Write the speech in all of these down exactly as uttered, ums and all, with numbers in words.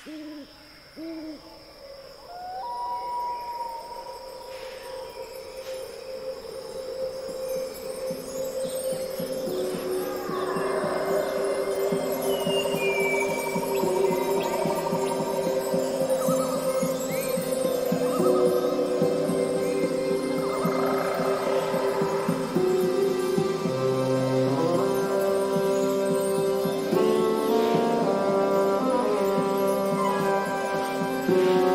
Thank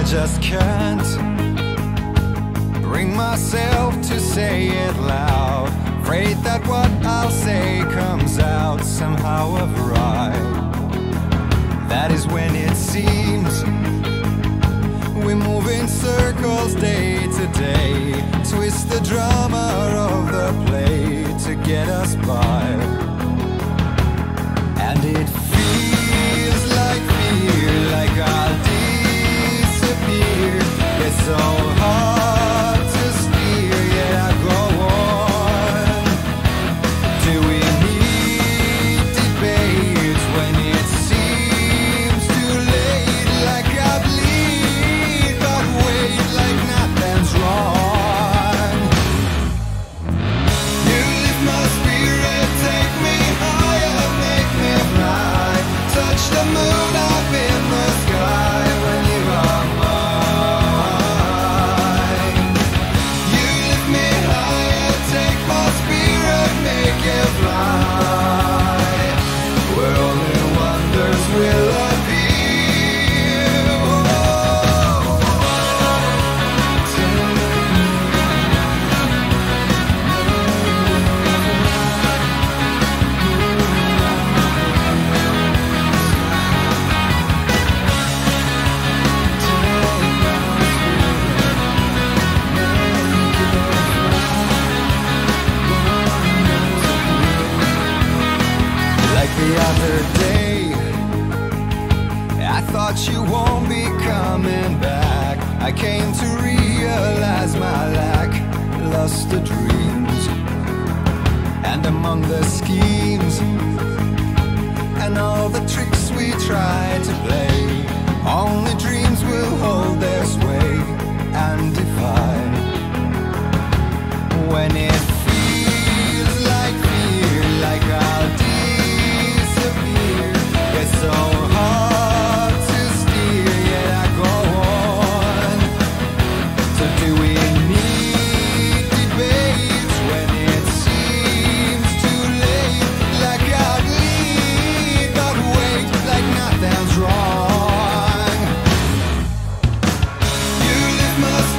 just can't bring myself to say it loud. Afraid that what I'll say comes out somehow of right. That is when it seems we move in circles day to day, twist the drama of the play to get us by. And it feels like fear, like I'll disappear. It's so hard to steer, yet I go on. Do we need debates when it seems too late? Like I bleed, but wait, like nothing's wrong. You lift my spirit, take me higher, make me fly. Touch the moon up in the sky when you are mine. You lift me higher, take my spirit, make it fly. Where only wonders will appear. Like the other day, I thought you won't be coming back. I came to realize my lack, lost the dreams. And among the schemes and all the tricks we tried to play, only dreams will hold their sway and defy. When it feels like fear, like I'll disappear, it's so hard to steer, yet I go on. So do we need debates when it seems too late? Like I bleed, but wait, like nothing's wrong. You lift my